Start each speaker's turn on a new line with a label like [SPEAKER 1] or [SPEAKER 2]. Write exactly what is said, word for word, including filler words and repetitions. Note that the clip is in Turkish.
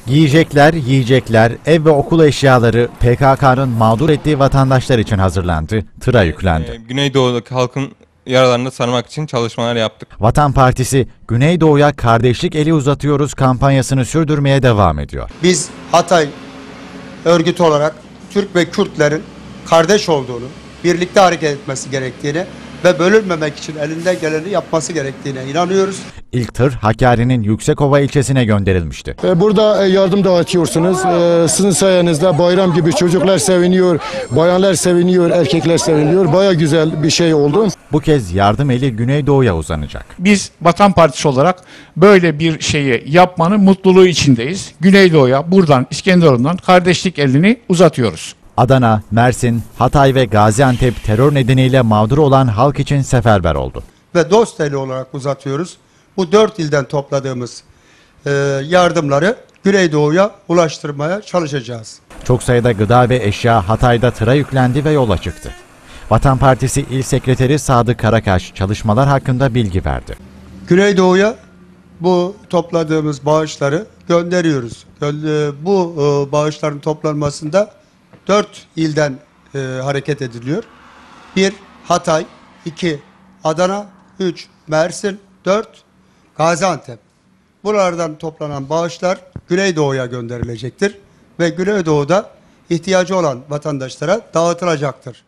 [SPEAKER 1] Giyecekler, yiyecekler, ev ve okul eşyaları P K K'nın mağdur ettiği vatandaşlar için hazırlandı, tıra yüklendi.
[SPEAKER 2] Ee, Güneydoğu'daki halkın yaralarını sarmak için çalışmalar yaptık.
[SPEAKER 1] Vatan Partisi, Güneydoğu'ya kardeşlik eli uzatıyoruz kampanyasını sürdürmeye devam ediyor.
[SPEAKER 3] Biz Hatay örgütü olarak Türk ve Kürtlerin kardeş olduğunu, birlikte hareket etmesi gerektiğini ve bölünmemek için elinden geleni yapması gerektiğine inanıyoruz.
[SPEAKER 1] İlk tır Hakkari'nin Yüksekova ilçesine gönderilmişti.
[SPEAKER 4] Burada yardım dağıtıyorsunuz. Sizin sayenizde bayram gibi çocuklar seviniyor, bayanlar seviniyor, erkekler seviniyor. Baya güzel bir şey oldu.
[SPEAKER 1] Bu kez yardım eli Güneydoğu'ya uzanacak.
[SPEAKER 5] Biz Vatan Partisi olarak böyle bir şeyi yapmanın mutluluğu içindeyiz. Güneydoğu'ya buradan İskenderun'dan kardeşlik elini uzatıyoruz.
[SPEAKER 1] Adana, Mersin, Hatay ve Gaziantep terör nedeniyle mağdur olan halk için seferber oldu.
[SPEAKER 3] Ve dost eli olarak uzatıyoruz. Bu dört ilden topladığımız e, yardımları Güneydoğu'ya ulaştırmaya çalışacağız.
[SPEAKER 1] Çok sayıda gıda ve eşya Hatay'da tıra yüklendi ve yola çıktı. Vatan Partisi İl Sekreteri Sadık Karakaş çalışmalar hakkında bilgi verdi.
[SPEAKER 3] Güneydoğu'ya bu topladığımız bağışları gönderiyoruz. Bu e, bağışların toplanmasında dört ilden e, hareket ediliyor. bir Hatay, iki Adana, üç Mersin, dört Gaziantep. Buralardan toplanan bağışlar Güneydoğu'ya gönderilecektir ve Güneydoğu'da ihtiyacı olan vatandaşlara dağıtılacaktır.